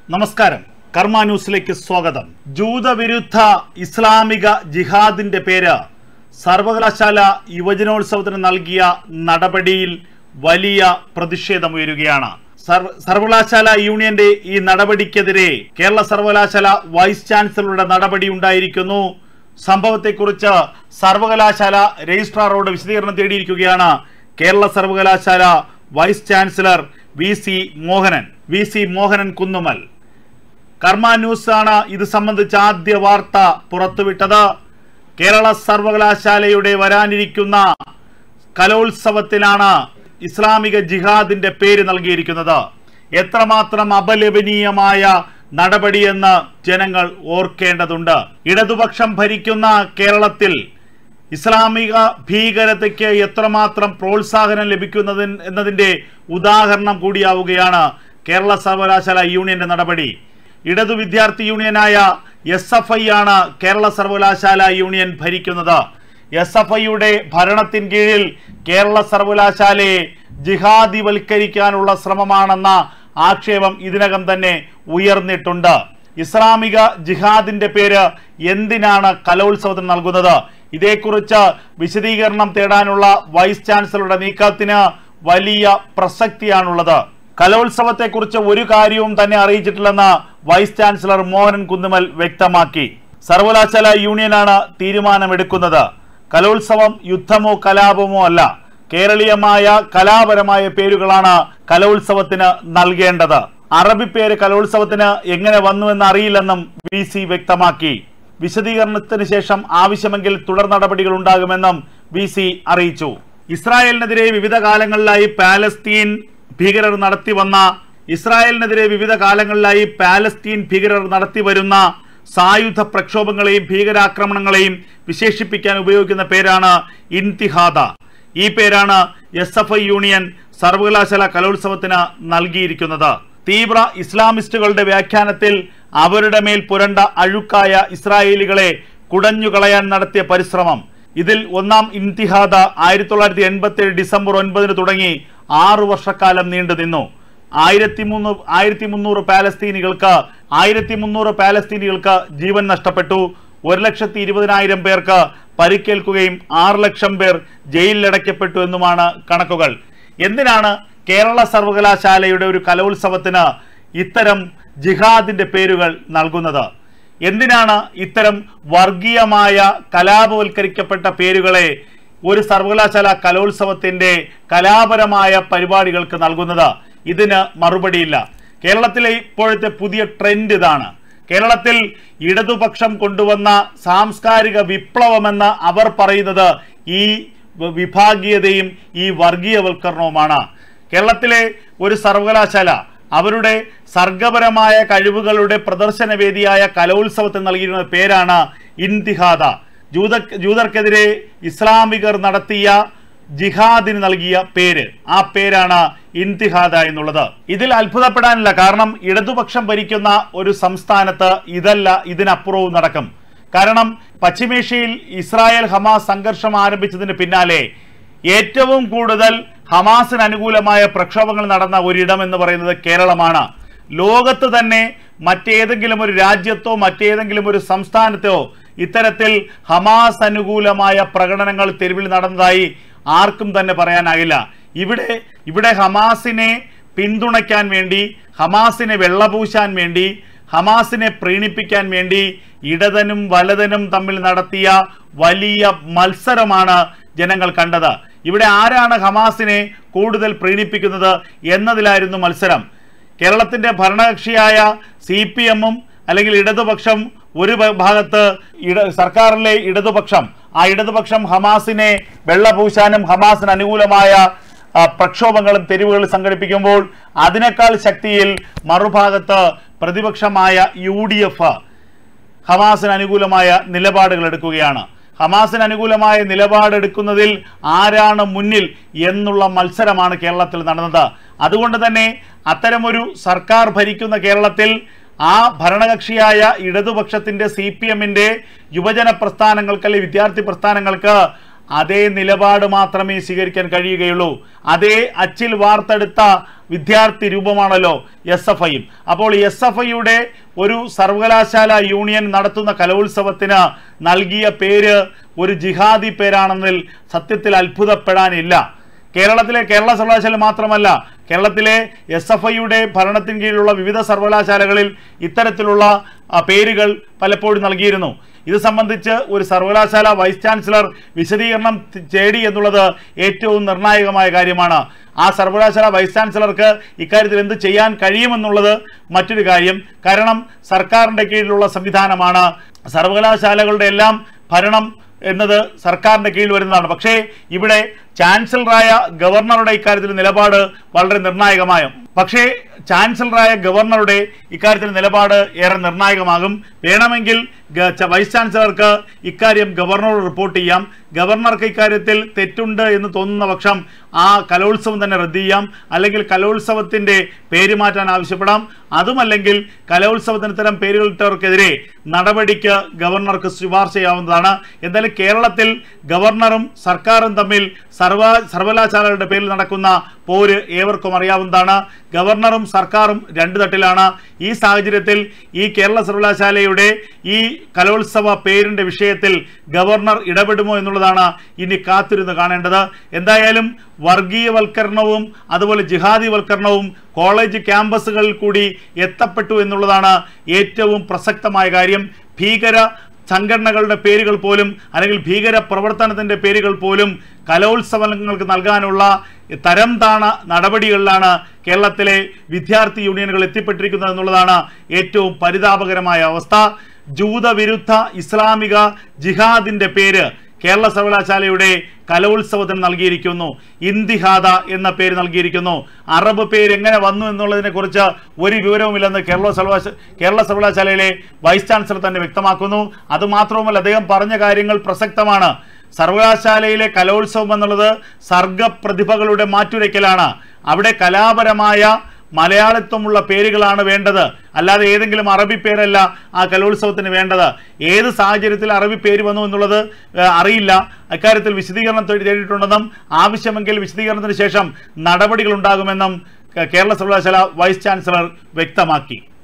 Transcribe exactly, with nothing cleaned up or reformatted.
നമസ്കാരം, കർമ്മ ന്യൂസിലേക്ക് സ്വാഗതം. ജൂതവിരുദ്ധ ഇസ്ലാമിക ജിഹാദിന്റെ പേര് സർവകലാശാല യുവജനോത്സവത്തിന് നൽകിയ നടപടിയിൽ വലിയ പ്രതിഷേധമുയരുകയാണ്. സർവകലാശാല യൂണിയന്റെ ഈ നടപടിക്കെതിരെ കേരള സർവകലാശാല വൈസ് ചാൻസലറുടെ നടപടി ഉണ്ടായിരിക്കുന്നു. സംഭവത്തെക്കുറിച്ച് സർവകലാശാല രജിസ്ട്രാറോട് വിശദീകരണം തേടിയിരിക്കുകയാണ് കേരള സർവകലാശാല vice chancellor V C Mohanan V C Mohanan Kunnummal. Karma news ആണ് ഇത് സംബന്ധിച്ച ആദ്യ വാർത്ത പുറത്തുവിട്ടത്. കേരള സർവകലാശാലയുടെ വരാനിരിക്കുന്ന കലോത്സവത്തിലാണ് ഇസ്ലാമിക ജിഹാദിന്റെ പേര് നൽകിയിരിക്കുന്നത്. എത്രമാത്രം അപലപനീയമായ നടപടിയെന്ന് ജനങ്ങൾ ഓർക്കേണ്ടതുണ്ട്. ഇടതുപക്ഷം ഭരിക്കുന്ന കേരളത്തിൽ ഇസ്ലാമിക ഭീകരതയ്ക്ക് എത്രമാത്രം പ്രോത്സാഹനം ലഭിക്കുന്നതിന് എന്നതിന്റെ ഉദാഹരണം കൂടിയാവുകയാണ് കേരള സർവകലാശാല യൂണിയന്റെ നടപടി. ഇടതു വിദ്യാർത്ഥി യൂണിയനായ എസ് എഫ് ഐ ആണ് കേരള സർവകലാശാല യൂണിയൻ ഭരിക്കുന്നത്. എസ് എഫ് ഐയുടെ ഭരണത്തിന് കീഴിൽ കേരള സർവകലാശാലയെ ജിഹാദിവൽക്കരിക്കാനുള്ള ശ്രമമാണെന്ന ആക്ഷേപം ഇതിനകം തന്നെ ഉയർന്നിട്ടുണ്ട്. ഇസ്ലാമിക ജിഹാദിന്റെ പേര് എന്തിനാണ് കലോത്സവത്തിന് നൽകുന്നത്? ഇതേക്കുറിച്ച് വിശദീകരണം തേടാനുള്ള വൈസ് ചാൻസലറുടെ നീക്കത്തിന് വലിയ പ്രസക്തിയാണുള്ളത്. കലോത്സവത്തെക്കുറിച്ച് ഒരു കാര്യവും തന്നെ അറിയിച്ചിട്ടില്ലെന്ന് വൈസ് ചാൻസലർ മോഹനൻ കുന്നുമൽ വ്യക്തമാക്കി. സർവകലാശാല യൂണിയനാണ് തീരുമാനമെടുക്കുന്നത്. കലോത്സവം യുദ്ധമോ കലാപമോ അല്ല, കേരളീയമായ കലാപരമായ പേരുകളാണ് കലോത്സവത്തിന് നൽകേണ്ടത്. അറബി പേര് കലോത്സവത്തിന് എങ്ങനെ വന്നുവെന്ന് അറിയില്ലെന്നും വി സി വ്യക്തമാക്കി. വിശദീകരണത്തിന് ശേഷം ആവശ്യമെങ്കിൽ തുടർ നടപടികൾ ഉണ്ടാകുമെന്നും വി സി അറിയിച്ചു. ഇസ്രായേലിനെതിരെ വിവിധ കാലങ്ങളിലായി പാലസ്തീൻ ഭീകരർ നടത്തി വന്ന ഇസ്രായേലിനെതിരെ വിവിധ കാലങ്ങളിലായി പാലസ്തീൻ ഭീകരർ നടത്തി വരുന്ന സായുധ പ്രക്ഷോഭങ്ങളെയും ഭീകരാക്രമണങ്ങളെയും വിശേഷിപ്പിക്കാൻ ഉപയോഗിക്കുന്ന പേരാണ് ഇൻതിഹാദ. ഈ പേരാണ് എസ് എഫ് ഐ യൂണിയൻ സർവകലാശാല കലോത്സവത്തിന് നൽകിയിരിക്കുന്നത്. തീവ്ര ഇസ്ലാമിസ്റ്റുകളുടെ വ്യാഖ്യാനത്തിൽ അവരുടെ മേൽ പുരണ്ട അഴുക്കായ ഇസ്രായേലികളെ കുടഞ്ഞുകളയാൻ നടത്തിയ പരിശ്രമം. ഇതിൽ ഒന്നാം ഇൻതിഹാദ ആയിരത്തി തൊള്ളായിരത്തി എൺപത്തി ഏഴ് ഡിസംബർ ഒൻപതിന് തുടങ്ങി ആറു വർഷക്കാലം നീണ്ടു നിന്നു. ആയിരത്തി മുന്നൂ ആയിരത്തി മുന്നൂറ് പാലസ്തീനികൾക്ക് ആയിരത്തി മുന്നൂറ് പാലസ്തീനികൾക്ക് ജീവൻ നഷ്ടപ്പെട്ടു. ഒരു ലക്ഷത്തി ഇരുപതിനായിരം പേർക്ക് പരിക്കേൽക്കുകയും ആറ് ലക്ഷം പേർ ജയിലിലടയ്ക്കപ്പെട്ടു എന്നുമാണ് കണക്കുകൾ. എന്തിനാണ് കേരള സർവകലാശാലയുടെ ഒരു കലോത്സവത്തിന് ഇത്തരം ജിഹാദിന്റെ പേരുകൾ നൽകുന്നത്? എന്തിനാണ് ഇത്തരം വർഗീയമായ കലാപവൽക്കരിക്കപ്പെട്ട പേരുകളെ ഒരു സർവകലാശാല കലോത്സവത്തിന്റെ കലാപരമായ പരിപാടികൾക്ക് നൽകുന്നത്? ഇതിന് മറുപടിയില്ല. കേരളത്തിലെ ഇപ്പോഴത്തെ പുതിയ ട്രെൻഡ് ഇതാണ്. കേരളത്തിൽ ഇടതുപക്ഷം കൊണ്ടുവന്ന സാംസ്കാരിക വിപ്ലവമെന്ന് അവർ പറയുന്നത് ഈ വിഭാഗീയതയും ഈ വർഗീയവൽക്കരണവുമാണ്. കേരളത്തിലെ ഒരു സർവകലാശാല അവരുടെ സർഗപരമായ കഴിവുകളുടെ പ്രദർശനവേദിയായ കലോത്സവത്തിന് നൽകിയിരുന്ന പേരാണ് ഇൻതിഹാദ. ജൂത ജൂതർക്കെതിരെ ഇസ്ലാമികർ നടത്തിയ ജിഹാദിന് നൽകിയ പേര്, ആ പേരാണ് ഇൻതിഹാദ എന്നുള്ളത്. ഇതിൽ അത്ഭുതപ്പെടാനില്ല. കാരണം ഇടതുപക്ഷം ഭരിക്കുന്ന ഒരു സംസ്ഥാനത്ത് ഇതല്ല, ഇതിനപ്പുറവും നടക്കും. കാരണം പശ്ചിമേഷ്യയിൽ ഇസ്രായേൽ ഹമാസ് സംഘർഷം ആരംഭിച്ചതിന് പിന്നാലെ ഏറ്റവും കൂടുതൽ ഹമാസിന് അനുകൂലമായ പ്രക്ഷോഭങ്ങൾ നടന്ന ഒരിടം എന്ന് പറയുന്നത് കേരളമാണ്. ലോകത്ത് തന്നെ മറ്റേതെങ്കിലും ഒരു രാജ്യത്തോ മറ്റേതെങ്കിലും ഒരു സംസ്ഥാനത്തോ ഇത്തരത്തിൽ ഹമാസ് അനുകൂലമായ പ്രകടനങ്ങൾ തെരുവിൽ നടന്നതായി ആർക്കും തന്നെ പറയാനാകില്ല. ഇവിടെ ഇവിടെ ഹമാസിനെ പിന്തുണയ്ക്കാൻ വേണ്ടി, ഹമാസിനെ വെള്ളപൂശാൻ വേണ്ടി, ഹമാസിനെ പ്രീണിപ്പിക്കാൻ വേണ്ടി ഇടതനും വലതനും തമ്മിൽ നടത്തിയ വലിയ മത്സരമാണ് ജനങ്ങൾ കണ്ടത്. ഇവിടെ ആരാണ് ഹമാസിനെ കൂടുതൽ പ്രീണിപ്പിക്കുന്നത് എന്നതിലായിരുന്നു മത്സരം. കേരളത്തിന്റെ ഭരണകക്ഷിയായ സി പി എമ്മും അല്ലെങ്കിൽ ഇടതുപക്ഷം ഒരു ഭാഗത്ത് ഇട സർക്കാരിലെ ഇടതുപക്ഷം ആ ഇടതുപക്ഷം ഹമാസിനെ വെള്ളപൂശാനും ഹമാസിന് അനുകൂലമായ പ്രക്ഷോഭങ്ങളും തെരുവുകളും സംഘടിപ്പിക്കുമ്പോൾ അതിനേക്കാൾ ശക്തിയിൽ മറുഭാഗത്ത് പ്രതിപക്ഷമായ യു ഡി എഫ് ഹമാസിന് അനുകൂലമായ നിലപാടുകൾ എടുക്കുകയാണ്. ഹമാസിന് അനുകൂലമായ നിലപാടെടുക്കുന്നതിൽ ആരാണ് മുന്നിൽ എന്നുള്ള മത്സരമാണ് കേരളത്തിൽ നടന്നത്. അതുകൊണ്ട് തന്നെ അത്തരമൊരു സർക്കാർ ഭരിക്കുന്ന കേരളത്തിൽ ആ ഭരണകക്ഷിയായ ഇടതുപക്ഷത്തിന്റെ സി പി എമ്മിന്റെ യുവജന പ്രസ്ഥാനങ്ങൾക്ക് അല്ലെങ്കിൽ വിദ്യാർത്ഥി പ്രസ്ഥാനങ്ങൾക്ക് അതേ നിലപാട് മാത്രമേ സ്വീകരിക്കാൻ കഴിയുകയുള്ളൂ. അതേ അച്ചിൽ വാർത്തെടുത്ത വിദ്യാർത്ഥി രൂപമാണല്ലോ എസ് എഫ് ഐയും. അപ്പോൾ എസ് എഫ് ഐയുടെ ഒരു സർവകലാശാല യൂണിയൻ നടത്തുന്ന കലോത്സവത്തിന് നൽകിയ പേര് ഒരു ജിഹാദി പേരാണെന്നതിൽ സത്യത്തിൽ അത്ഭുതപ്പെടാനില്ല. കേരളത്തിലെ കേരള സർവകലാശാല മാത്രമല്ല, കേരളത്തിലെ എസ് എഫ് ഐയുടെ ഭരണത്തിന് കീഴിലുള്ള വിവിധ സർവകലാശാലകളിൽ ഇത്തരത്തിലുള്ള പേരുകൾ പലപ്പോഴും നൽകിയിരുന്നു. ഇത് സംബന്ധിച്ച് ഒരു സർവകലാശാല വൈസ് ചാൻസലർ വിശദീകരണം തേടി എന്നുള്ളത് ഏറ്റവും നിർണായകമായ കാര്യമാണ്. ആ സർവകലാശാല വൈസ് ചാൻസലർക്ക് ഇക്കാര്യത്തിൽ എന്ത് ചെയ്യാൻ കഴിയുമെന്നുള്ളത് മറ്റൊരു കാര്യം. കാരണം സർക്കാരിൻ്റെ കീഴിലുള്ള സംവിധാനമാണ്. സർവകലാശാലകളുടെ എല്ലാം ഭരണം എന്നത് സർക്കാരിൻ്റെ കീഴിൽ വരുന്നതാണ്. പക്ഷേ ഇവിടെ ചാൻസലറായ ഗവർണറുടെ ഇക്കാര്യത്തിൽ നിലപാട് വളരെ നിർണായകമായ പക്ഷേ ചാൻസലറായ ഗവർണറുടെ ഇക്കാര്യത്തിൽ നിലപാട് ഏറെ നിർണായകമാകും. വേണമെങ്കിൽ വൈസ് ചാൻസലർക്ക് ഇക്കാര്യം ഗവർണറോട് റിപ്പോർട്ട് ചെയ്യാം. ഗവർണർക്ക് ഇക്കാര്യത്തിൽ തെറ്റുണ്ട് എന്ന് തോന്നുന്ന പക്ഷം ആ കലോത്സവം തന്നെ റദ്ദ് ചെയ്യാം, അല്ലെങ്കിൽ കലോത്സവത്തിൻ്റെ പേര് മാറ്റാൻ ആവശ്യപ്പെടാം. അതുമല്ലെങ്കിൽ കലോത്സവത്തിന് ഇത്തരം പേരുകളിട്ടവർക്കെതിരെ നടപടിക്ക് ഗവർണർക്ക് ശുപാർശ ചെയ്യാവുന്നതാണ്. എന്തായാലും കേരളത്തിൽ ഗവർണറും സർക്കാരും തമ്മിൽ സർവ സർവകലാശാലകളുടെ പേരിൽ നടക്കുന്ന പോര് ഏവർക്കും അറിയാവുന്നതാണ്. ഗവർണറും സർക്കാരും രണ്ട് തട്ടിലാണ്. ഈ സാഹചര്യത്തിൽ ഈ കേരള സർവകലാശാലയുടെ ഈ കലോത്സവ പേരിൻ്റെ വിഷയത്തിൽ ഗവർണർ ഇടപെടുമോ എന്നുള്ളതാണ് ഇനി കാത്തിരുന്ന് കാണേണ്ടത്. എന്തായാലും വർഗീയവൽക്കരണവും അതുപോലെ ജിഹാദിവൽക്കരണവും കോളേജ് ക്യാമ്പസുകളിൽ കൂടി എത്തപ്പെട്ടു എന്നുള്ളതാണ് ഏറ്റവും പ്രസക്തമായ കാര്യം. ഭീകര സംഘടനകളുടെ പേരുകൾ പോലും അല്ലെങ്കിൽ ഭീകര പ്രവർത്തനത്തിൻ്റെ പേരുകൾ പോലും കലോത്സവങ്ങൾക്ക് നൽകാനുള്ള തരം താണ നടപടികളിലാണ് കേരളത്തിലെ വിദ്യാർത്ഥി യൂണിയനുകൾ എത്തിപ്പെട്ടിരിക്കുന്നത് എന്നുള്ളതാണ് ഏറ്റവും പരിതാപകരമായ അവസ്ഥ. ജൂതവിരുദ്ധ ഇസ്ലാമിക ജിഹാദിൻ്റെ പേര് കേരള സർവകലാശാലയുടെ കലോത്സവത്തിന് നൽകിയിരിക്കുന്നു. ഇന്തിഹാദ എന്ന പേര് നൽകിയിരിക്കുന്നു. അറബ് പേര് എങ്ങനെ വന്നു എന്നുള്ളതിനെ കുറിച്ച് ഒരു വിവരവുമില്ലെന്ന് കേരള സർവകലാശാല കേരള സർവകലാശാലയിലെ വൈസ് ചാൻസലർ തന്നെ വ്യക്തമാക്കുന്നു. അതുമാത്രവുമല്ല, അദ്ദേഹം പറഞ്ഞ കാര്യങ്ങൾ പ്രസക്തമാണ്. സർവകലാശാലയിലെ കലോത്സവം എന്നുള്ളത് സർഗപ്രതിഭകളുടെ മാറ്റുരയ്ക്കലാണ്. അവിടെ കലാപരമായ മലയാളിത്വമുള്ള പേരുകളാണ് വേണ്ടത്, അല്ലാതെ ഏതെങ്കിലും അറബി പേരല്ല ആ കലോത്സവത്തിന് വേണ്ടത്. ഏത് സാഹചര്യത്തിൽ അറബി പേര് വന്നു എന്നുള്ളത് അറിയില്ല. അക്കാര്യത്തിൽ വിശദീകരണം തേടിയിട്ടുണ്ടെന്നും ആവശ്യമെങ്കിൽ വിശദീകരണത്തിന് ശേഷം നടപടികൾ ഉണ്ടാകുമെന്നും കേരള സർവകലാശാല വൈസ് ചാൻസലർ വ്യക്തമാക്കി.